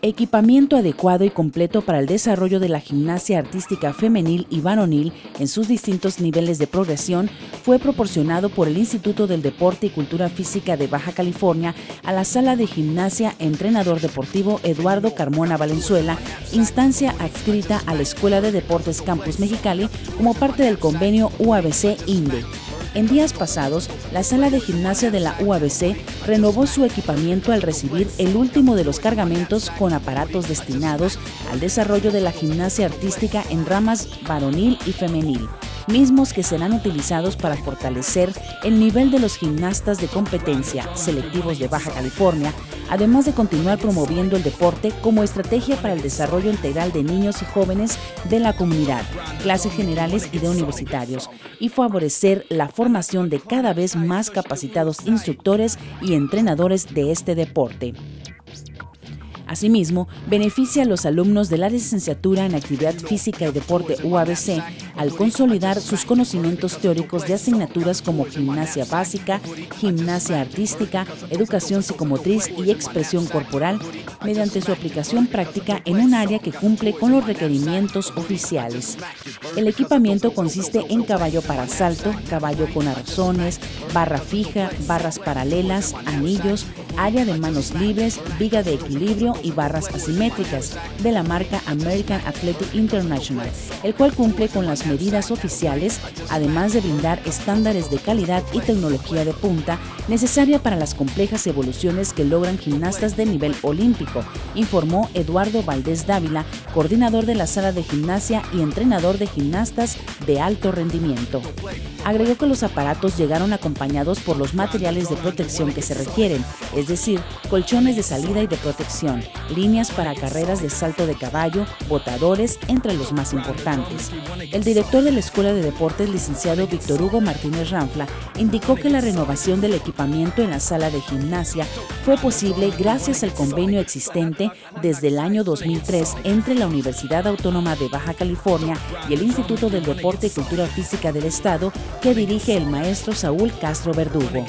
Equipamiento adecuado y completo para el desarrollo de la gimnasia artística femenil y varonil en sus distintos niveles de progresión fue proporcionado por el Instituto del Deporte y Cultura Física de Baja California a la Sala de Gimnasia Entrenador Deportivo Eduardo Carmona Valenzuela, instancia adscrita a la Escuela de Deportes Campus Mexicali como parte del convenio UABC-INDE. En días pasados, la sala de gimnasia de la UABC renovó su equipamiento al recibir el último de los cargamentos con aparatos destinados al desarrollo de la gimnasia artística en ramas varonil y femenil, mismos que serán utilizados para fortalecer el nivel de los gimnastas de competencia selectivos de Baja California, además de continuar promoviendo el deporte como estrategia para el desarrollo integral de niños y jóvenes de la comunidad, clases generales y de universitarios, y favorecer la formación de cada vez más capacitados instructores y entrenadores de este deporte. Asimismo, beneficia a los alumnos de la licenciatura en Actividad Física y Deporte UABC al consolidar sus conocimientos teóricos de asignaturas como gimnasia básica, gimnasia artística, educación psicomotriz y expresión corporal, mediante su aplicación práctica en un área que cumple con los requerimientos oficiales. El equipamiento consiste en caballo para salto, caballo con arrasones, barra fija, barras paralelas, anillos, área de manos libres, viga de equilibrio y barras asimétricas de la marca American Athletic International, el cual cumple con las medidas oficiales, además de brindar estándares de calidad y tecnología de punta necesaria para las complejas evoluciones que logran gimnastas de nivel olímpico, informó Eduardo Valdés Dávila, coordinador de la sala de gimnasia y entrenador de gimnastas de alto rendimiento. Agregó que los aparatos llegaron acompañados por los materiales de protección que se requieren, es decir, colchones de salida y de protección, líneas para carreras de salto de caballo, botadores, entre los más importantes. El director de la Escuela de Deportes, licenciado Víctor Hugo Martínez Ranfla, indicó que la renovación del equipamiento en la sala de gimnasia fue posible gracias al convenio existente desde el año 2003 entre la Universidad Autónoma de Baja California y el Instituto del Deporte y Cultura Física del Estado, que dirige el maestro Saúl Castro Verdugo.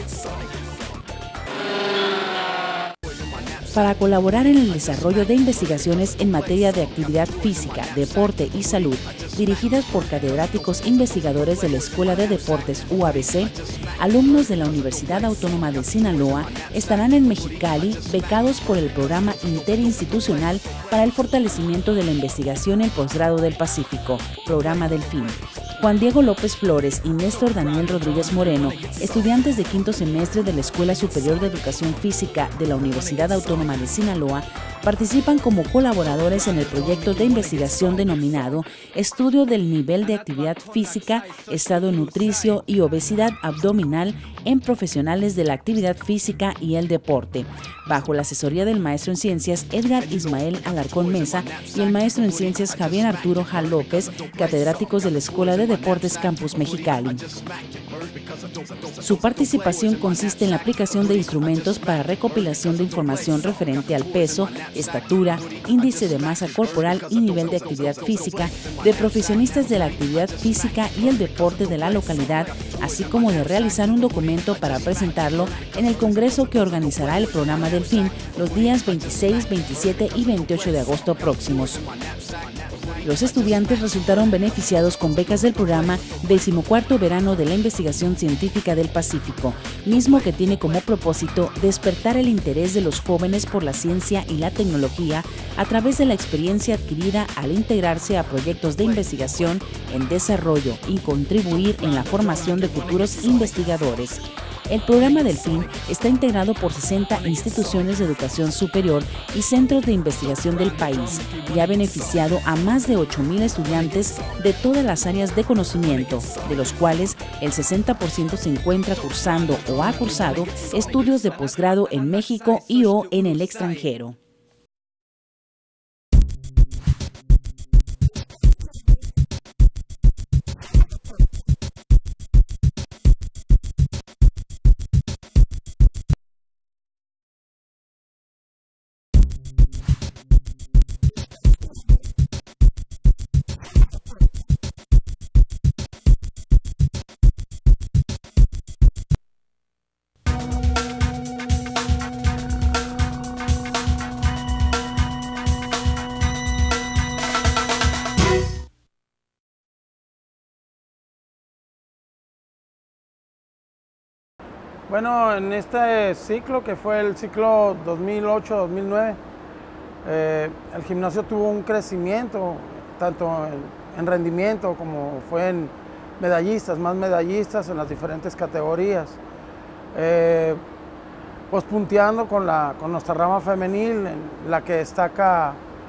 Para colaborar en el desarrollo de investigaciones en materia de actividad física, deporte y salud, dirigidas por catedráticos investigadores de la Escuela de Deportes UABC, alumnos de la Universidad Autónoma de Sinaloa estarán en Mexicali becados por el Programa Interinstitucional para el Fortalecimiento de la Investigación en Posgrado del Pacífico, Programa Delfín. Juan Diego López Flores y Néstor Daniel Rodríguez Moreno, estudiantes de quinto semestre de la Escuela Superior de Educación Física de la Universidad Autónoma de Sinaloa, participan como colaboradores en el proyecto de investigación denominado Estudio del Nivel de Actividad Física, Estado Nutricio y Obesidad Abdominal en Profesionales de la Actividad Física y el Deporte, bajo la asesoría del maestro en Ciencias Edgar Ismael Alarcón Mesa y el maestro en Ciencias Javier Arturo Jal López, catedráticos de la Escuela de Deportes Campus Mexicali. Su participación consiste en la aplicación de instrumentos para recopilación de información referente al peso, estatura, índice de masa corporal y nivel de actividad física de profesionistas de la actividad física y el deporte de la localidad, así como de realizar un documento para presentarlo en el congreso que organizará el programa Delfín los días 26, 27 y 28 de agosto próximos. Los estudiantes resultaron beneficiados con becas del programa 14º Verano de la Investigación Científica del Pacífico, mismo que tiene como propósito despertar el interés de los jóvenes por la ciencia y la tecnología a través de la experiencia adquirida al integrarse a proyectos de investigación en desarrollo y contribuir en la formación de futuros investigadores. El programa Delfín está integrado por 60 instituciones de educación superior y centros de investigación del país y ha beneficiado a más de 8,000 estudiantes de todas las áreas de conocimiento, de los cuales el 60% se encuentra cursando o ha cursado estudios de posgrado en México y o en el extranjero. Bueno, en este ciclo, que fue el ciclo 2008-2009, el gimnasio tuvo un crecimiento, tanto en rendimiento como fue en medallistas, más medallistas en las diferentes categorías. Pues punteando con nuestra rama femenil, en la que destaca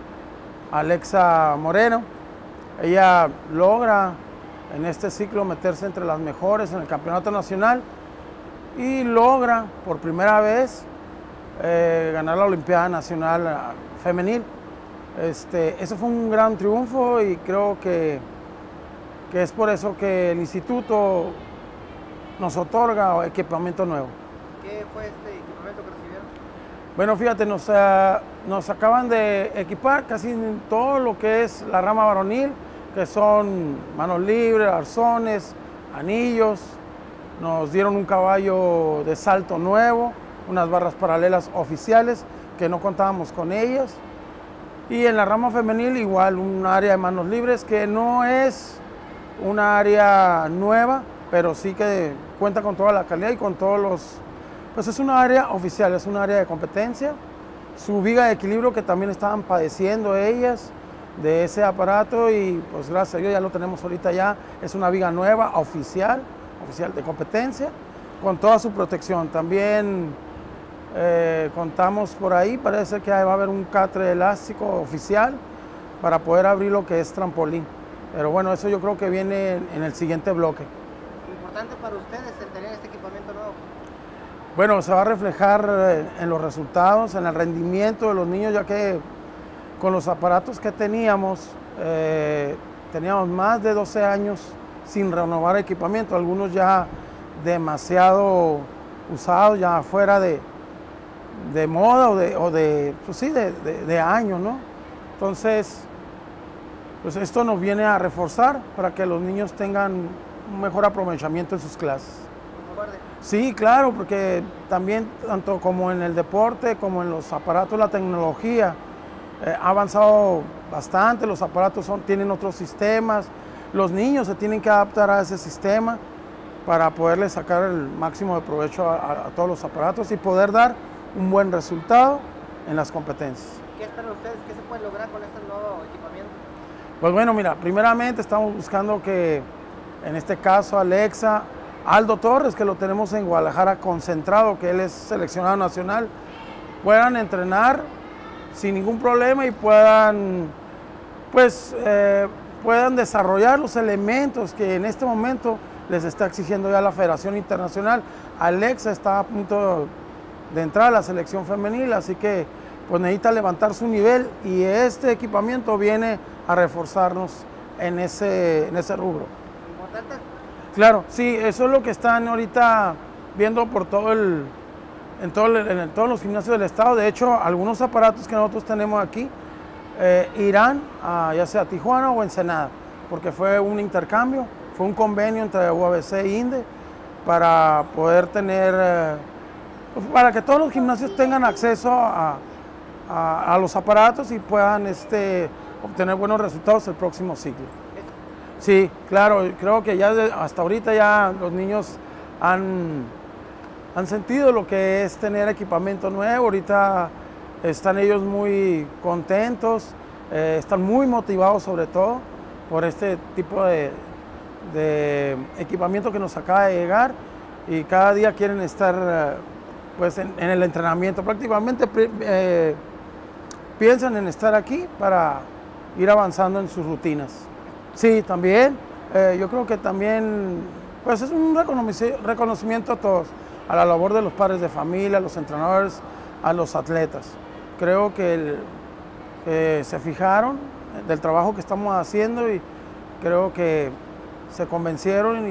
Alexa Moreno. Ella logra en este ciclo meterse entre las mejores en el campeonato nacional y logra por primera vez ganar la Olimpiada Nacional Femenil. Eso fue un gran triunfo y creo que es por eso que el instituto nos otorga equipamiento nuevo. ¿Qué fue este equipamiento que recibieron? Bueno, fíjate, nos acaban de equipar casi en todo lo que es la rama varonil, que son manos libres, arzones, anillos. Nos dieron un caballo de salto nuevo, unas barras paralelas oficiales que no contábamos con ellas. Y en la rama femenil igual un área de manos libres que no es una área nueva, pero sí que cuenta con toda la calidad y con todos los... Pues es una área oficial, es un área de competencia. Su viga de equilibrio que también estaban padeciendo ellas de ese aparato y pues gracias a Dios ya lo tenemos ahorita ya. Es una viga nueva, oficial de competencia, con toda su protección. También contamos por ahí, parece que va a haber un catre elástico oficial para poder abrir lo que es trampolín. Pero bueno, eso yo creo que viene en el siguiente bloque. ¿Importante para ustedes el tener este equipamiento nuevo? Bueno, se va a reflejar en los resultados, en el rendimiento de los niños, ya que con los aparatos que teníamos más de 12 años sin renovar equipamiento, algunos ya demasiado usados, ya fuera de moda pues sí, de años, ¿no? Entonces, pues esto nos viene a reforzar para que los niños tengan un mejor aprovechamiento en sus clases. Sí, claro, porque también tanto como en el deporte como en los aparatos, la tecnología ha avanzado bastante, los aparatos tienen otros sistemas, los niños se tienen que adaptar a ese sistema para poderle sacar el máximo de provecho a todos los aparatos y poder dar un buen resultado en las competencias. ¿Qué esperan ustedes? ¿Qué se puede lograr con este nuevo equipamiento? Pues bueno, mira, primeramente estamos buscando que, en este caso, Alexa, Aldo Torres, que lo tenemos en Guadalajara concentrado, que él es seleccionado nacional, puedan entrenar sin ningún problema y puedan desarrollar los elementos que en este momento les está exigiendo ya la Federación Internacional. Alexa está a punto de entrar a la selección femenil, así que pues necesita levantar su nivel y este equipamiento viene a reforzarnos en ese rubro. ¿Importante? Claro, sí, eso es lo que están ahorita viendo por todos los gimnasios del estado. De hecho, algunos aparatos que nosotros tenemos aquí irán ya sea a Tijuana o Ensenada, porque fue un intercambio, fue un convenio entre UABC e INDE para poder tener, para que todos los gimnasios tengan acceso a los aparatos y puedan obtener buenos resultados el próximo ciclo. Sí, claro, creo que ya hasta ahorita ya los niños han sentido lo que es tener equipamiento nuevo. Ahorita están ellos muy contentos, están muy motivados sobre todo por este tipo de equipamiento que nos acaba de llegar y cada día quieren estar pues en el entrenamiento. Prácticamente piensan en estar aquí para ir avanzando en sus rutinas. Sí, también, yo creo que también pues es un reconocimiento a todos, a la labor de los padres de familia, a los entrenadores, a los atletas. Creo que se fijaron del trabajo que estamos haciendo y creo que se convencieron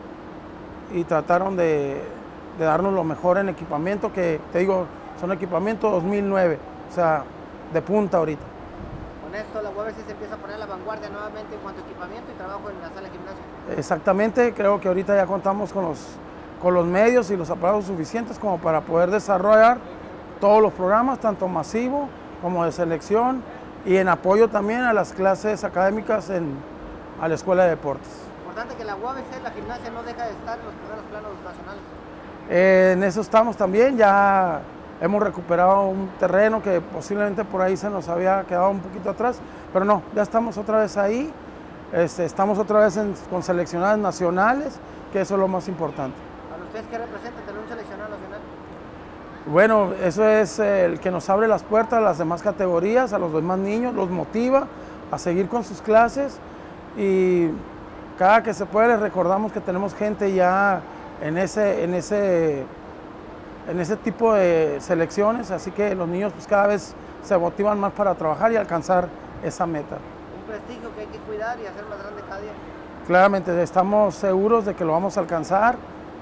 y trataron de darnos lo mejor en equipamiento, que te digo, son equipamientos 2009, o sea, de punta ahorita. Con esto la UABC se empieza a poner a la vanguardia nuevamente en cuanto a equipamiento y trabajo en la sala de gimnasio. Exactamente, creo que ahorita ya contamos con los medios y los aparatos suficientes como para poder desarrollar todos los programas, tanto masivos como de selección y en apoyo también a las clases académicas a la Escuela de Deportes. Importante que la UABC, la gimnasia, no deja de estar en los primeros planos nacionales. En eso estamos también, ya hemos recuperado un terreno que posiblemente por ahí se nos había quedado un poquito atrás, pero no, ya estamos otra vez ahí, estamos otra vez con seleccionadas nacionales, que eso es lo más importante. ¿Para ustedes qué representa tener un seleccionado nacional? Bueno, eso es el que nos abre las puertas a las demás categorías, a los demás niños, los motiva a seguir con sus clases y cada que se puede les recordamos que tenemos gente ya en ese tipo de selecciones, así que los niños pues cada vez se motivan más para trabajar y alcanzar esa meta. Un prestigio que hay que cuidar y hacer más grande cada día. Claramente, estamos seguros de que lo vamos a alcanzar.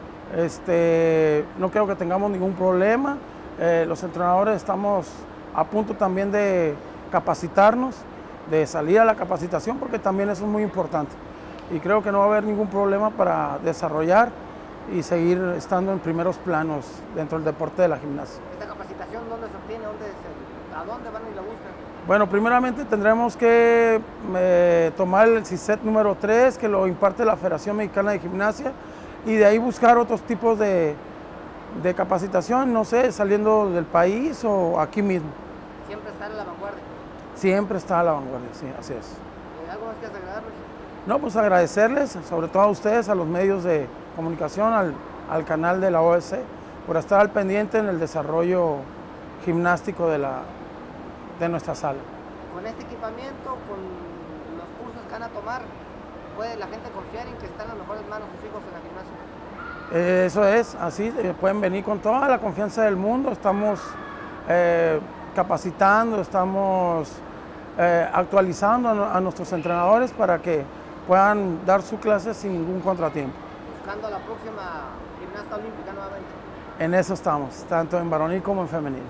No creo que tengamos ningún problema. Los entrenadores estamos a punto también de capacitarnos, de salir a la capacitación, porque también eso es muy importante. Y creo que no va a haber ningún problema para desarrollar y seguir estando en primeros planos dentro del deporte de la gimnasia. ¿Esta capacitación dónde se obtiene? ¿A dónde van y la buscan? Bueno, primeramente tendremos que tomar el CICET número 3, que lo imparte la Federación Mexicana de Gimnasia, y de ahí buscar otros tipos de capacitación, no sé, saliendo del país o aquí mismo. Siempre estar a la vanguardia. Siempre está a la vanguardia, sí, así es. ¿Algo más que agregarles? No, pues agradecerles, sobre todo a ustedes, a los medios de comunicación, al canal de la OSC, por estar al pendiente en el desarrollo gimnástico de nuestra sala. Con este equipamiento, con los cursos que van a tomar, ¿puede la gente confiar en que están en las mejores manos sus hijos en la gimnasia? Eso es, así, pueden venir con toda la confianza del mundo, estamos capacitando, estamos actualizando a nuestros entrenadores para que puedan dar su clase sin ningún contratiempo. Buscando a la próxima gimnasta olímpica nuevamente. En eso estamos, tanto en varonil como en femenil.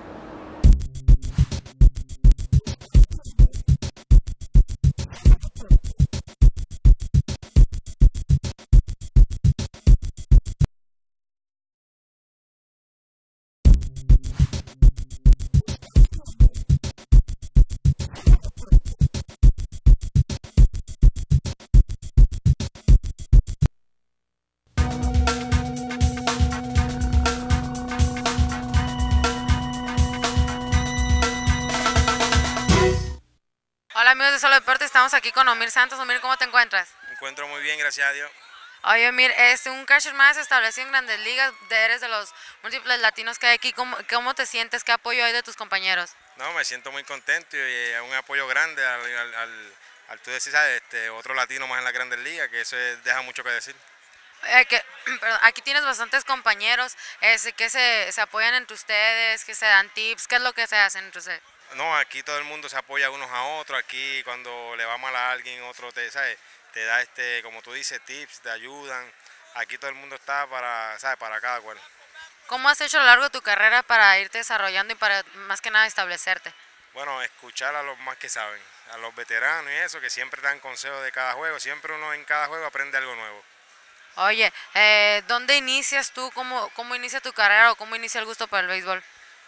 Hola amigos de Solo Deporte, estamos aquí con Omir Santos. Omir, ¿cómo te encuentras? Me encuentro muy bien, gracias a Dios. Oye Omir, un catcher más establecido en Grandes Ligas, eres de los múltiples latinos que hay aquí. ¿Cómo te sientes? ¿Qué apoyo hay de tus compañeros? No, me siento muy contento y un apoyo grande al tú decir, ¿sabes? Otro latino más en la Grandes Ligas, que eso deja mucho que decir. Perdón, aquí tienes bastantes compañeros que se apoyan entre ustedes, que se dan tips. ¿Qué es lo que se hacen entre ustedes? No, aquí todo el mundo se apoya unos a otros. Aquí cuando le va mal a alguien, otro ¿sabes? Te da, como tú dices, tips, te ayudan. Aquí todo el mundo está ¿sabes? Para cada cual. ¿Cómo has hecho a lo largo de tu carrera para irte desarrollando y para más que nada establecerte? Bueno, escuchar a los más que saben, a los veteranos y eso, que siempre dan consejos de cada juego. Siempre uno en cada juego aprende algo nuevo. Oye, ¿dónde inicias tú? ¿Cómo inicia tu carrera o cómo inicia el gusto por el béisbol?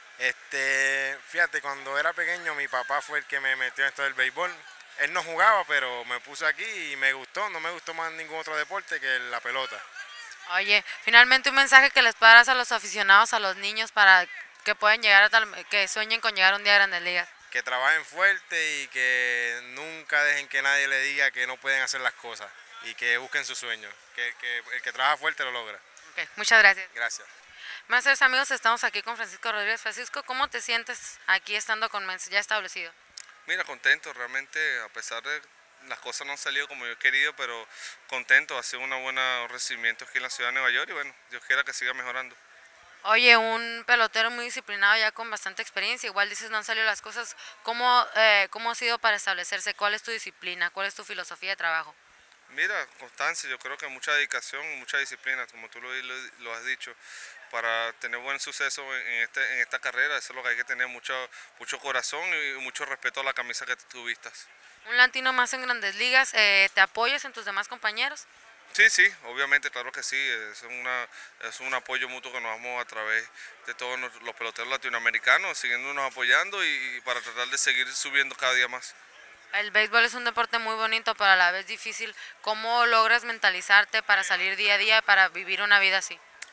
Fíjate, cuando era pequeño mi papá fue el que me metió en esto del béisbol. Él no jugaba, pero me puso aquí y me gustó. No me gustó más ningún otro deporte que la pelota. Oye, finalmente un mensaje que les puedas dar a los aficionados, a los niños, para que puedan llegar que sueñen con llegar un día a Grandes Ligas. Que trabajen fuerte y que nunca dejen que nadie le diga que no pueden hacer las cosas y que busquen sus sueños. Que el que trabaja fuerte lo logra. Okay, muchas gracias. Gracias. Buenas amigos, estamos aquí con Francisco Rodríguez. Francisco, ¿cómo te sientes aquí estando con Mens ya establecido? Mira, contento, realmente a pesar de las cosas no han salido como yo he querido, pero contento, ha sido un buen recibimiento aquí en la ciudad de Nueva York y bueno, Dios quiera que siga mejorando. Oye, un pelotero muy disciplinado ya con bastante experiencia, igual dices no han salido las cosas, ¿cómo ha sido para establecerse? ¿Cuál es tu disciplina? ¿Cuál es tu filosofía de trabajo? Mira, constancia, yo creo que mucha dedicación, mucha disciplina, como tú lo has dicho, para tener buen suceso en esta carrera. Eso es lo que hay que tener, mucho corazón y mucho respeto a la camisa que tú vistas. Un latino más en Grandes Ligas, ¿te apoyas en tus demás compañeros? Sí, sí, obviamente, claro que sí, es un apoyo mutuo que nos damos a través de todos los peloteros latinoamericanos, siguiéndonos apoyando y para tratar de seguir subiendo cada día más. El béisbol es un deporte muy bonito, pero a la vez difícil. ¿Cómo logras mentalizarte para salir día a día, para vivir una vida así?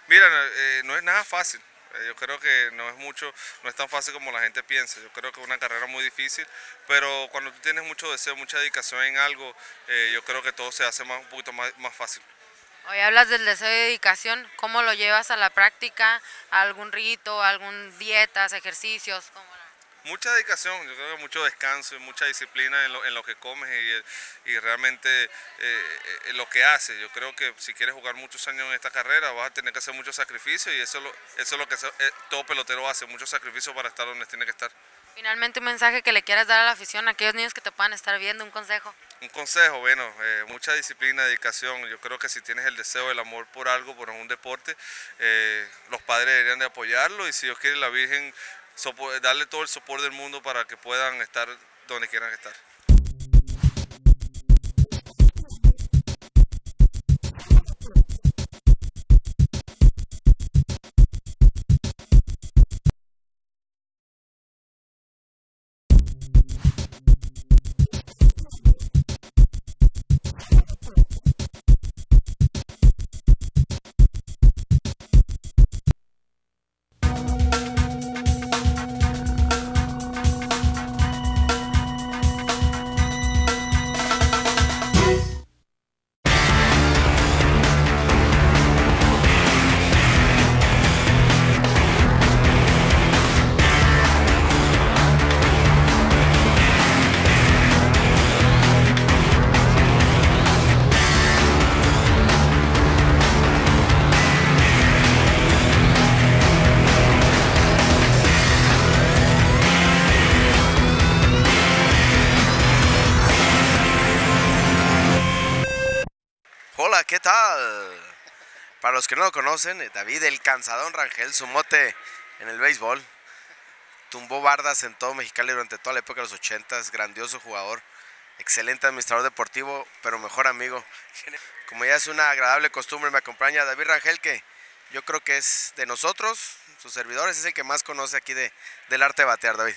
Mira, no es nada fácil. Yo creo que no es tan fácil como la gente piensa. Yo creo que es una carrera muy difícil, pero cuando tú tienes mucho deseo, mucha dedicación en algo, yo creo que todo se hace un poquito más fácil. Hoy hablas del deseo y dedicación, ¿cómo lo llevas a la práctica? ¿A algún rito, algún dietas, ejercicios? Mucha dedicación, yo creo que mucho descanso y mucha disciplina en lo que comes y realmente lo que haces. Yo creo que si quieres jugar muchos años en esta carrera vas a tener que hacer muchos sacrificios y eso es lo que todo pelotero hace, muchos sacrificios para estar donde tiene que estar. Finalmente, un mensaje que le quieras dar a la afición, a aquellos niños que te puedan estar viendo, un consejo. Un consejo, bueno, mucha disciplina, dedicación. Yo creo que si tienes el deseo, el amor por algo, por un deporte, los padres deberían de apoyarlo y si Dios quiere la Virgen darle todo el soporte del mundo para que puedan estar donde quieran estar. Hola, ¿qué tal? Para los que no lo conocen, David el Cansadón Rangel, su mote en el béisbol, tumbó bardas en todo Mexicali durante toda la época de los 80s, grandioso jugador, excelente administrador deportivo, pero mejor amigo. Como ya es una agradable costumbre, me acompaña David Rangel, que yo creo que es de nosotros, sus servidores, es el que más conoce aquí del arte de batear, David.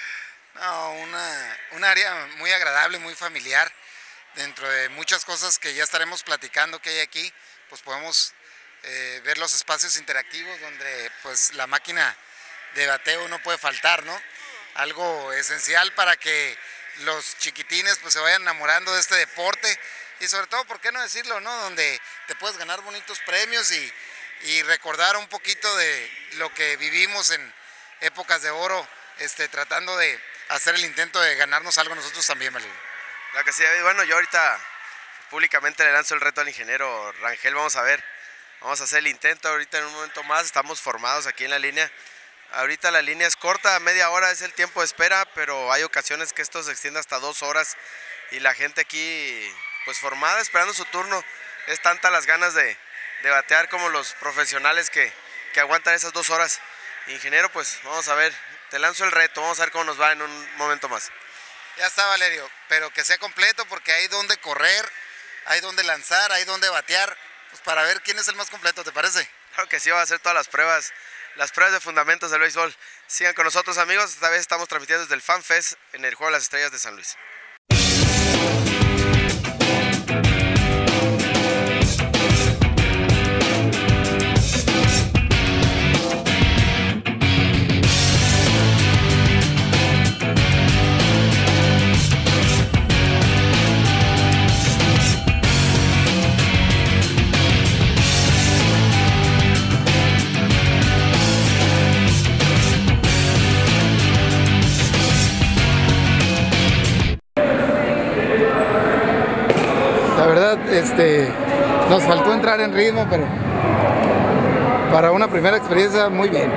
No, un área muy agradable, muy familiar. Dentro de muchas cosas que ya estaremos platicando que hay aquí, pues podemos ver los espacios interactivos donde pues la máquina de bateo no puede faltar, ¿no? Algo esencial para que los chiquitines pues se vayan enamorando de este deporte y sobre todo, ¿por qué no decirlo, no? Donde te puedes ganar bonitos premios y recordar un poquito de lo que vivimos en épocas de oro, tratando de hacer el intento de ganarnos algo nosotros también, Valerio. Claro que sí, David. Bueno, yo ahorita públicamente le lanzo el reto al ingeniero Rangel, vamos a ver, vamos a hacer el intento ahorita en un momento más, estamos formados aquí en la línea. Ahorita la línea es corta, media hora es el tiempo de espera, pero hay ocasiones que esto se extiende hasta 2 horas y la gente aquí pues formada esperando su turno. Es tanta las ganas de batear como los profesionales que aguantan esas 2 horas. Ingeniero, pues vamos a ver, te lanzo el reto, vamos a ver cómo nos va en un momento más. Ya está, Valerio, pero que sea completo porque hay donde correr, hay donde lanzar, hay donde batear, pues para ver quién es el más completo, ¿te parece? Claro que sí, va a hacer todas las pruebas de fundamentos del béisbol. Sigan con nosotros, amigos, esta vez estamos transmitiendo desde el Fan Fest en el Juego de las Estrellas de San Luis. La verdad, nos faltó entrar en ritmo, pero para una primera experiencia muy bien.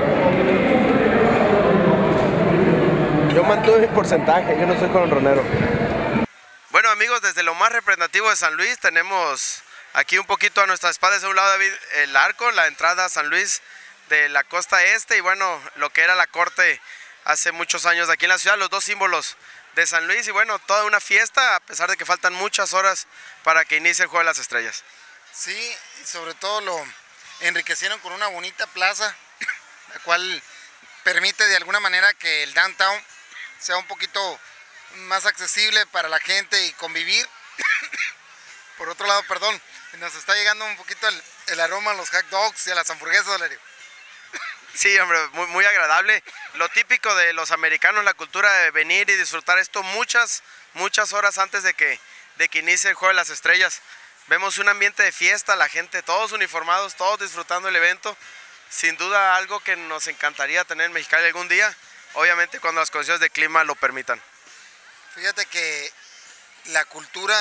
Yo mantuve mi porcentaje, yo no soy jonronero. Bueno, amigos, desde lo más representativo de San Luis tenemos aquí un poquito a nuestra espalda, de un lado, David, el arco, la entrada a San Luis de la costa este y bueno, lo que era la corte hace muchos años aquí en la ciudad, los dos símbolos de San Luis y bueno, toda una fiesta a pesar de que faltan muchas horas para que inicie el Juego de las Estrellas. Sí, y sobre todo lo enriquecieron con una bonita plaza, la cual permite de alguna manera que el downtown sea un poquito más accesible para la gente y convivir. Por otro lado, perdón, nos está llegando un poquito el aroma a los hot dogs y a las hamburguesas, Valerio. Sí, hombre, muy agradable. Lo típico de los americanos, la cultura de venir y disfrutar esto muchas horas antes de que inicie el Juego de las Estrellas. Vemos un ambiente de fiesta, la gente, todos uniformados, todos disfrutando el evento. Sin duda algo que nos encantaría tener en Mexicali algún día, obviamente cuando las condiciones de clima lo permitan. Fíjate que la cultura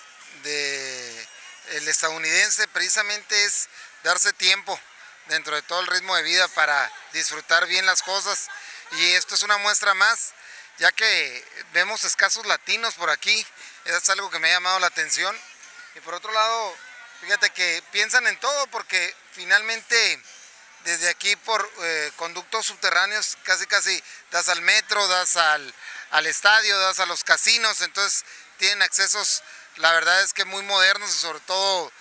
el estadounidense precisamente es darse tiempo dentro de todo el ritmo de vida para disfrutar bien las cosas, y esto es una muestra más, ya que vemos escasos latinos por aquí. Eso es algo que me ha llamado la atención. Y por otro lado, fíjate que piensan en todo, porque finalmente desde aquí por conductos subterráneos casi das al metro, das al estadio, das a los casinos, entonces tienen accesos, la verdad es que muy modernos, y sobre todo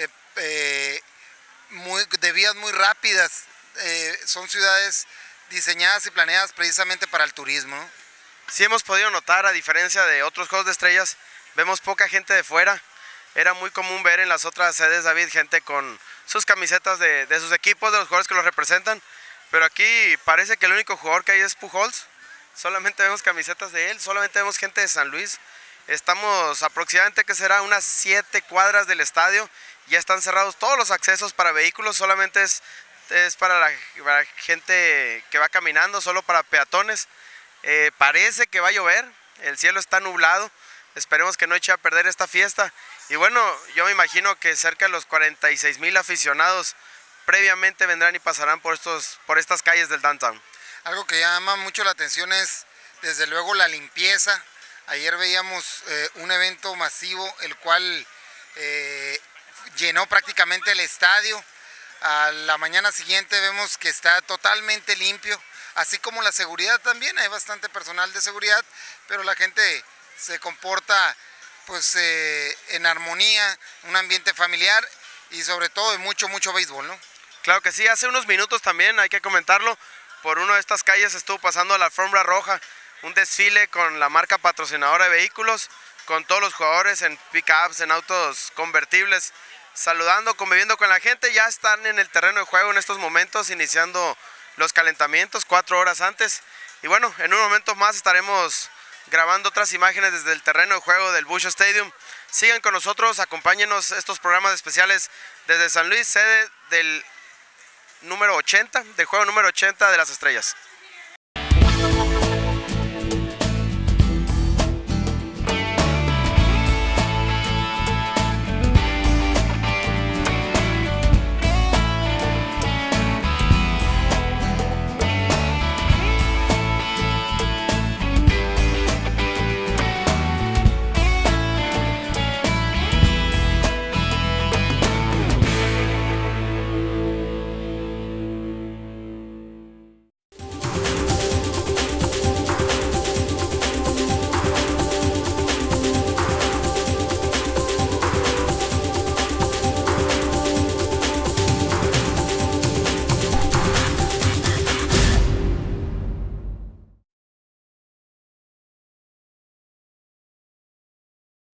de vías muy rápidas. Son ciudades diseñadas y planeadas precisamente para el turismo, ¿no? Sí hemos podido notar, a diferencia de otros Juegos de Estrellas, vemos poca gente de fuera. Era muy común ver en las otras sedes, David, gente con sus camisetas de sus equipos, de los jugadores que los representan, pero aquí parece que el único jugador que hay es Pujols. Solamente vemos camisetas de él, solamente vemos gente de San Luis. Estamos aproximadamente, que será, unas 7 cuadras del estadio. Ya están cerrados todos los accesos para vehículos, solamente es para la gente que va caminando, solo para peatones. Parece que va a llover, el cielo está nublado, esperemos que no eche a perder esta fiesta. Y bueno, yo me imagino que cerca de los 46,000 aficionados previamente vendrán y pasarán por estas calles del downtown. Algo que llama mucho la atención es, desde luego, la limpieza. Ayer veíamos un evento masivo, el cual llenó prácticamente el estadio. A la mañana siguiente vemos que está totalmente limpio, así como la seguridad también. Hay bastante personal de seguridad, pero la gente se comporta pues en armonía, un ambiente familiar y sobre todo de mucho béisbol, ¿no? Claro que sí. Hace unos minutos también, hay que comentarlo, por una de estas calles estuvo pasando la alfombra roja, un desfile con la marca patrocinadora de vehículos, con todos los jugadores en pick-ups, en autos convertibles, saludando, conviviendo con la gente. Ya están en el terreno de juego en estos momentos, iniciando los calentamientos 4 horas antes. Y bueno, en un momento más estaremos grabando otras imágenes desde el terreno de juego del Busch Stadium. Sigan con nosotros, acompáñenos estos programas especiales desde San Luis, sede del juego número 80 de las Estrellas.